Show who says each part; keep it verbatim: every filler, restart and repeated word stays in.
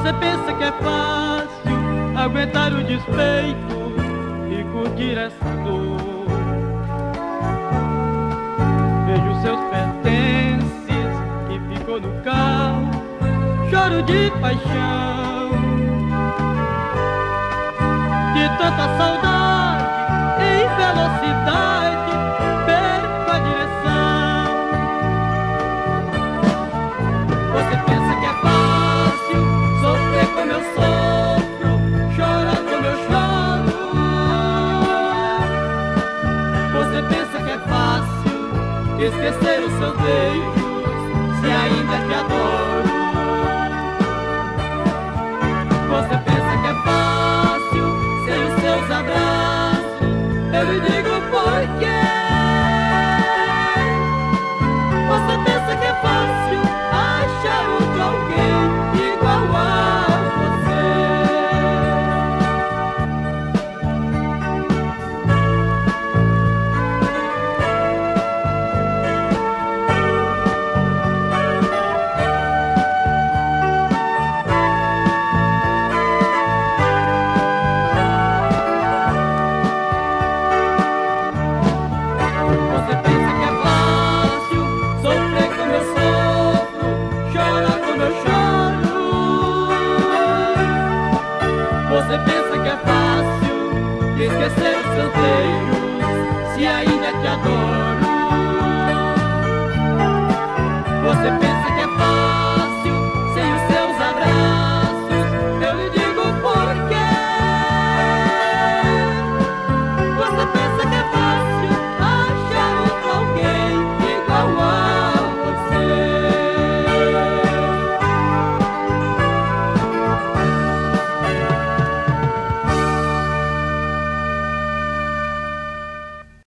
Speaker 1: Você pensa que é fácil aguentar o despeito e curtir essa dor. Vejo seus pertences que ficou no carro, choro de paixão, de tanta saudade em velocidade perco a direção. Você pensa que é fácil sofrer como eu sofro, chorar como eu choro. Você pensa que é fácil esquecer os seus beijos, se ainda te adoro. Você pensa que é fácil sem os seus abraços, eu lhe digo por quê. Você pensa que é fácil achar outro alguém igual a você. Você pensa que é fácil sofrer como eu sofro, chorar como eu choro. Você pensa que é fácil esquecer os seus beijos, se ainda te adoro.